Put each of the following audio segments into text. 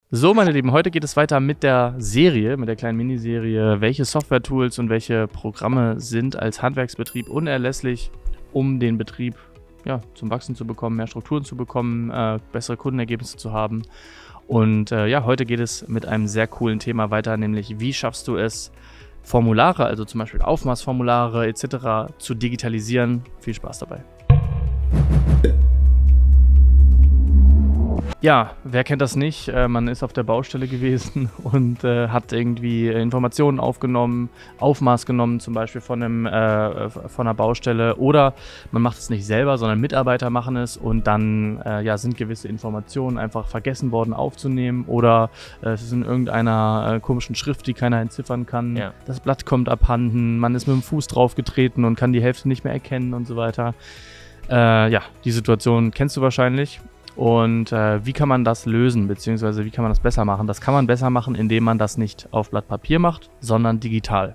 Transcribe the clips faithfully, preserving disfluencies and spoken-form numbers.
So, meine Lieben, heute geht es weiter mit der Serie, mit der kleinen Miniserie, welche Software-Tools und welche Programme sind als Handwerksbetrieb unerlässlich, um den Betrieb ja, zum Wachsen zu bekommen, mehr Strukturen zu bekommen, äh, bessere Kundenergebnisse zu haben. Und äh, ja, heute geht es mit einem sehr coolen Thema weiter, nämlich wie schaffst du es, Formulare, also zum Beispiel Aufmaßformulare et cetera, zu digitalisieren. Viel Spaß dabei. Ja, wer kennt das nicht? Äh, man ist auf der Baustelle gewesen und äh, hat irgendwie Informationen aufgenommen, Aufmaß genommen, zum Beispiel von, einem, äh, von einer Baustelle. Oder man macht es nicht selber, sondern Mitarbeiter machen es und dann äh, ja, sind gewisse Informationen einfach vergessen worden aufzunehmen. Oder äh, es ist in irgendeiner äh, komischen Schrift, die keiner entziffern kann. Ja. Das Blatt kommt abhanden, man ist mit dem Fuß drauf getreten und kann die Hälfte nicht mehr erkennen und so weiter. Äh, ja, die Situation kennst du wahrscheinlich. Und äh, wie kann man das lösen, beziehungsweise wie kann man das besser machen? Das kann man besser machen, indem man das nicht auf Blatt Papier macht, sondern digital.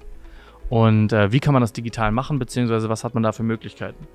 Und äh, wie kann man das digital machen, beziehungsweise was hat man da für Möglichkeiten?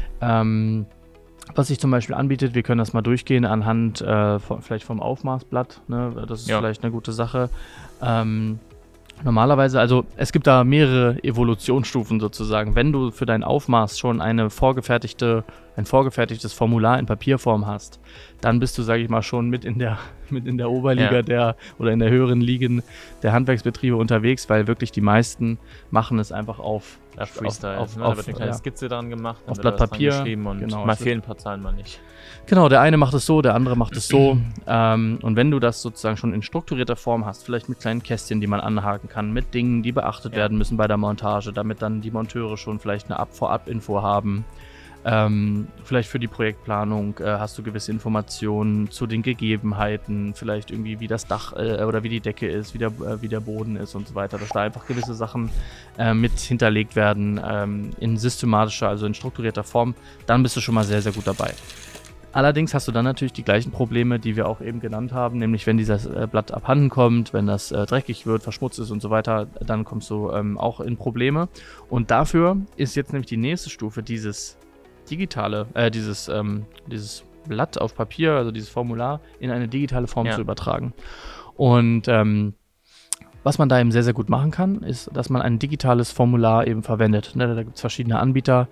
Ähm, was sich zum Beispiel anbietet, wir können das mal durchgehen anhand äh, von, vielleicht vom Aufmaßblatt, ne? Das ist ja vielleicht eine gute Sache. Ähm, Normalerweise, also es gibt da mehrere Evolutionsstufen sozusagen. Wenn du für dein Aufmaß schon eine vorgefertigte, ein vorgefertigtes Formular in Papierform hast, dann bist du, sage ich mal, schon mit in der, mit in der Oberliga ja. der oder in der höheren Ligen der Handwerksbetriebe unterwegs, weil wirklich die meisten machen es einfach auf ja, Freestyle. Auf, auf, ne? auf, Da wird eine kleine ja. Skizze dran gemacht, dann auf wird Blatt da was Papier dran geschrieben und genau, mal fehlen ein paar Zahlen, mal nicht. Genau, der eine macht es so, der andere macht es so. ähm, und wenn du das sozusagen schon in strukturierter Form hast, vielleicht mit kleinen Kästchen, die man anhaken kann, mit Dingen, die beachtet ja. werden müssen bei der Montage, damit dann die Monteure schon vielleicht eine Ab- Vorab-Info haben. Ähm, vielleicht für die Projektplanung äh, hast du gewisse Informationen zu den Gegebenheiten, vielleicht irgendwie wie das Dach äh, oder wie die Decke ist, wie der, äh, wie der Boden ist und so weiter, dass da einfach gewisse Sachen äh, mit hinterlegt werden ähm, in systematischer, also in strukturierter Form, dann bist du schon mal sehr, sehr gut dabei. Allerdings hast du dann natürlich die gleichen Probleme, die wir auch eben genannt haben, nämlich wenn dieses äh, Blatt abhanden kommt, wenn das äh, dreckig wird, verschmutzt ist und so weiter, dann kommst du ähm, auch in Probleme. Und dafür ist jetzt nämlich die nächste Stufe dieses digitale, äh, dieses, ähm, dieses Blatt auf Papier, also dieses Formular, in eine digitale Form ja. zu übertragen. Und ähm, was man da eben sehr, sehr gut machen kann, ist, dass man ein digitales Formular eben verwendet. Ne, da gibt es verschiedene Anbieter.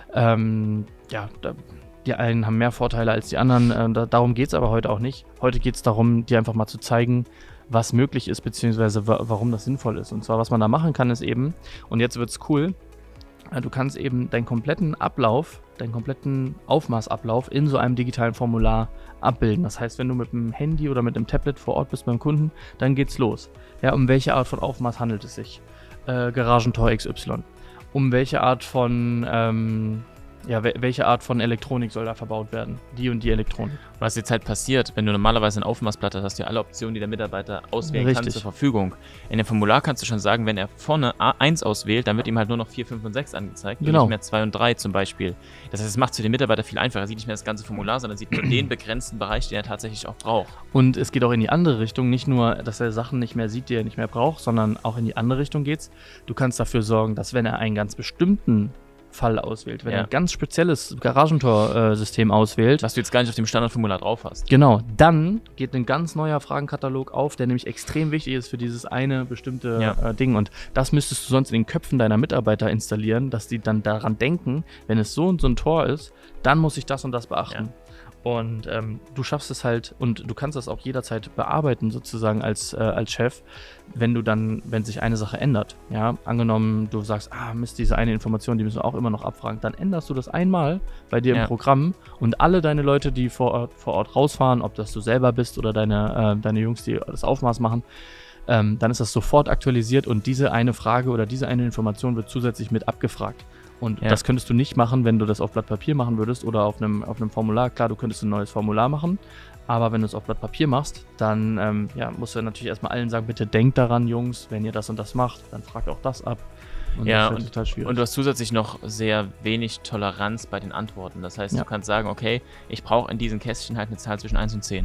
Ähm, ja, da, die einen haben mehr Vorteile als die anderen. Äh, da, darum geht es aber heute auch nicht. Heute geht es darum, dir einfach mal zu zeigen, was möglich ist, beziehungsweise wa- warum das sinnvoll ist. Und zwar, was man da machen kann, ist eben, und jetzt wird es cool, du kannst eben deinen kompletten Ablauf, deinen kompletten Aufmaßablauf in so einem digitalen Formular abbilden. Das heißt, wenn du mit dem Handy oder mit dem Tablet vor Ort bist beim Kunden, dann geht's los. Ja, um welche Art von Aufmaß handelt es sich? Äh, Garagentor X Y. Um welche Art von ähm, ja, wel- welche Art von Elektronik soll da verbaut werden? Die und die Elektronik. Was jetzt halt passiert, wenn du normalerweise ein Aufmaßblatt hast, hast du ja alle Optionen, die der Mitarbeiter auswählen Richtig. kann, zur Verfügung. In dem Formular kannst du schon sagen, wenn er vorne A eins auswählt, dann wird ihm halt nur noch vier, fünf und sechs angezeigt Genau. und nicht mehr zwei und drei zum Beispiel. Das heißt, es macht es für den Mitarbeiter viel einfacher. Er sieht nicht mehr das ganze Formular, sondern sieht nur den begrenzten Bereich, den er tatsächlich auch braucht. Und es geht auch in die andere Richtung. Nicht nur, dass er Sachen nicht mehr sieht, die er nicht mehr braucht, sondern auch in die andere Richtung geht's. Du kannst dafür sorgen, dass wenn er einen ganz bestimmten Fall auswählt, wenn Ja. er ein ganz spezielles Garagentor-System auswählt, Was du jetzt gar nicht auf dem Standardformular drauf hast. genau, dann geht ein ganz neuer Fragenkatalog auf, der nämlich extrem wichtig ist für dieses eine bestimmte Ja. äh, Ding. Und das müsstest du sonst in den Köpfen deiner Mitarbeiter installieren, dass die dann daran denken, wenn es so und so ein Tor ist, dann muss ich das und das beachten. Und ähm, du schaffst es halt, und du kannst das auch jederzeit bearbeiten, sozusagen als, äh, als Chef, wenn du dann, wenn sich eine Sache ändert. Ja, angenommen, du sagst, ah, Mist, diese eine Information, die müssen wir auch immer noch abfragen, dann änderst du das einmal bei dir Ja. im Programm und alle deine Leute, die vor Ort, vor Ort rausfahren, ob das du selber bist oder deine, äh, deine Jungs, die das Aufmaß machen, ähm, dann ist das sofort aktualisiert und diese eine Frage oder diese eine Information wird zusätzlich mit abgefragt. Und Ja. das könntest du nicht machen, wenn du das auf Blatt Papier machen würdest oder auf einem, auf einem Formular. Klar, du könntest ein neues Formular machen, aber wenn du es auf Blatt Papier machst, dann ähm, ja, musst du natürlich erstmal allen sagen, bitte denkt daran, Jungs, wenn ihr das und das macht, dann fragt auch das ab. Und Ja, das wird und, total schwierig. und du hast zusätzlich noch sehr wenig Toleranz bei den Antworten. Das heißt, Ja. du kannst sagen, okay, ich brauche in diesen Kästchen halt eine Zahl zwischen eins und zehn.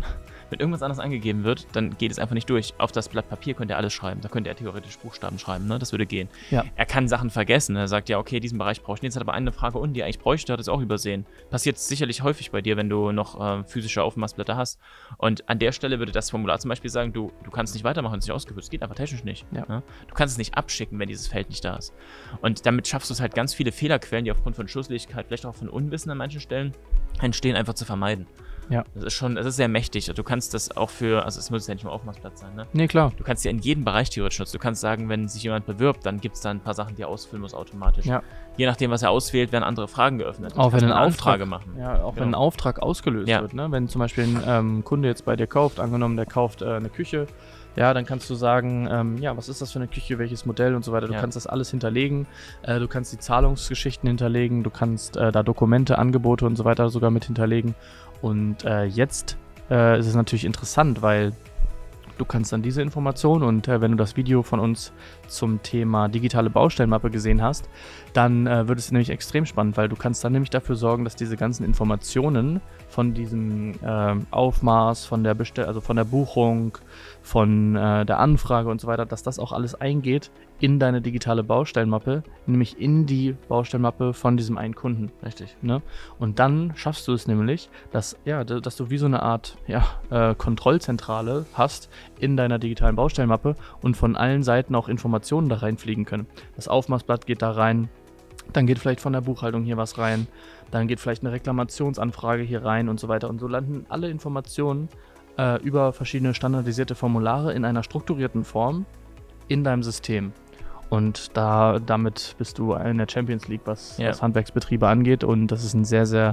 Wenn irgendwas anderes angegeben wird, dann geht es einfach nicht durch. Auf das Blatt Papier könnte er alles schreiben. Da könnte er theoretisch Buchstaben schreiben, ne? Das würde gehen. Ja. Er kann Sachen vergessen. Er sagt, ja, okay, diesen Bereich brauche ich nicht. Jetzt hat aber eine Frage unten, die er eigentlich bräuchte, hat es auch übersehen. Passiert sicherlich häufig bei dir, wenn du noch äh, physische Aufmaßblätter hast. Und an der Stelle würde das Formular zum Beispiel sagen, du, du kannst nicht weitermachen, es ist nicht ausgefüllt. Es geht einfach technisch nicht. Ja. Ne? Du kannst es nicht abschicken, wenn dieses Feld nicht da ist. Und damit schaffst du es halt, ganz viele Fehlerquellen, die aufgrund von Schusslichkeit, vielleicht auch von Unwissen an manchen Stellen entstehen, einfach zu vermeiden. Ja. Das ist schon, es ist sehr mächtig. Du kannst das auch für, also es muss ja nicht nur Aufmaßblatt sein, ne? Nee, klar. Du kannst ja in jedem Bereich theoretisch nutzen. Du kannst sagen, wenn sich jemand bewirbt, dann gibt es da ein paar Sachen, die er ausfüllen muss automatisch. Ja. Je nachdem, was er auswählt, werden andere Fragen geöffnet. Auch wenn ein eine Auftrag Anfrage machen. Ja, auch Genau. wenn ein Auftrag ausgelöst Ja. wird, ne? Wenn zum Beispiel ein ähm, Kunde jetzt bei dir kauft, angenommen, der kauft äh, eine Küche, ja, dann kannst du sagen, ähm, ja, was ist das für eine Küche, welches Modell und so weiter. Du Ja. kannst das alles hinterlegen. Äh, du kannst die Zahlungsgeschichten hinterlegen. Du kannst äh, da Dokumente, Angebote und so weiter sogar mit hinterlegen. Und äh, jetzt äh, ist es natürlich interessant, weil du kannst dann diese Informationen und äh, wenn du das Video von uns zum Thema digitale Baustellenmappe gesehen hast, dann äh, wird es nämlich extrem spannend, weil du kannst dann nämlich dafür sorgen, dass diese ganzen Informationen von diesem äh, Aufmaß, von der Bestell also von der Buchung, von äh, der Anfrage und so weiter, dass das auch alles eingeht in deine digitale Baustellenmappe, nämlich in die Baustellenmappe von diesem einen Kunden. Richtig. Ne? Und dann schaffst du es nämlich, dass, ja, d- dass du wie so eine Art ja, äh, Kontrollzentrale hast in deiner digitalen Baustellenmappe und von allen Seiten auch Informationen da reinfliegen können. Das Aufmaßblatt geht da rein, dann geht vielleicht von der Buchhaltung hier was rein, dann geht vielleicht eine Reklamationsanfrage hier rein und so weiter. Und so landen alle Informationen äh, über verschiedene standardisierte Formulare in einer strukturierten Form in deinem System. Und da, damit bist du in der Champions League, was, Ja. was Handwerksbetriebe angeht. Und das ist ein sehr, sehr,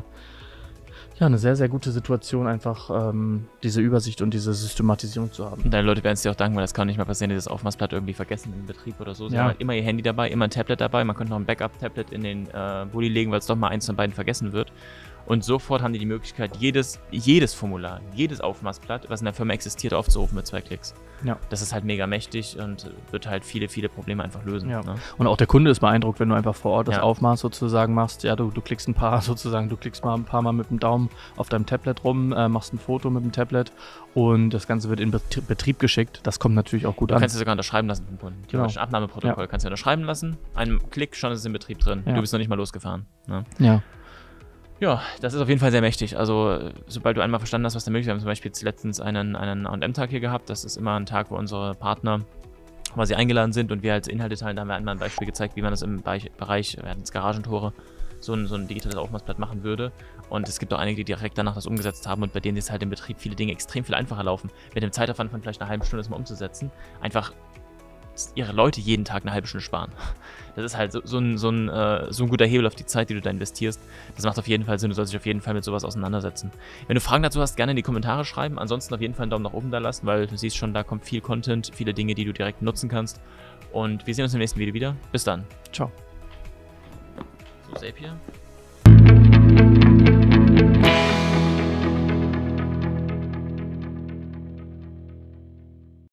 ja, eine sehr, sehr gute Situation, einfach ähm, diese Übersicht und diese Systematisierung zu haben. Und deine Leute werden es dir auch danken, weil das kann nicht mal passieren, dieses Aufmaßblatt irgendwie vergessen im Betrieb oder so. Sie Ja. haben halt immer ihr Handy dabei, immer ein Tablet dabei. Man könnte noch ein Backup-Tablet in den äh, Bulli legen, weil es doch mal eins von beiden vergessen wird. Und sofort haben die die Möglichkeit, jedes, jedes Formular, jedes Aufmaßblatt, was in der Firma existiert, aufzurufen mit zwei Klicks. Ja. Das ist halt mega mächtig und wird halt viele, viele Probleme einfach lösen. Ja. Ne? Und auch der Kunde ist beeindruckt, wenn du einfach vor Ort das Ja. Aufmaß sozusagen machst. Ja, du, du klickst ein paar sozusagen, du klickst mal ein paar Mal mit dem Daumen auf deinem Tablet rum, äh, machst ein Foto mit dem Tablet und das Ganze wird in Bet- Betrieb geschickt. Das kommt natürlich auch gut Du an. kannst es sogar unterschreiben lassen vom Kunden. Genau. Theoretisch ein Abnahmeprotokoll kannst du unterschreiben lassen. Einem Klick, schon ist es in Betrieb drin. Ja. Du bist noch nicht mal losgefahren. Ne? Ja. Ja, das ist auf jeden Fall sehr mächtig. Also, äh, sobald du einmal verstanden hast, was da möglich ist, wir haben zum Beispiel jetzt letztens einen, einen A und M-Tag hier gehabt. Das ist immer ein Tag, wo unsere Partner quasi eingeladen sind und wir halt Inhalte teilen. Da haben wir einmal ein Beispiel gezeigt, wie man das im Bereich, Bereich wir hatten jetzt Garagentore, so ein, so ein digitales Aufmaßblatt machen würde. Und es gibt auch einige, die direkt danach das umgesetzt haben und bei denen ist halt im Betrieb viele Dinge extrem viel einfacher laufen. Mit dem Zeitaufwand von vielleicht einer halben Stunde das mal umzusetzen, einfach ihre Leute jeden Tag eine halbe Stunde sparen. Das ist halt so, so, ein, so, ein, äh, so ein guter Hebel auf die Zeit, die du da investierst. Das macht auf jeden Fall Sinn, du sollst dich auf jeden Fall mit sowas auseinandersetzen. Wenn du Fragen dazu hast, gerne in die Kommentare schreiben. Ansonsten auf jeden Fall einen Daumen nach oben da lassen, weil du siehst schon, da kommt viel Content, viele Dinge, die du direkt nutzen kannst. Und wir sehen uns im nächsten Video wieder. Bis dann. Ciao. So, Zapier.